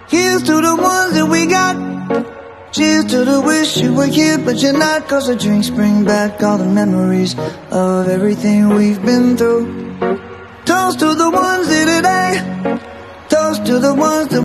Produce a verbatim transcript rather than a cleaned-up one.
Here's to the ones that we got. Cheers to the wish you were here but you're not, 'cause the drinks bring back all the memories of everything we've been through. Toast to the ones here today. Toast to the ones that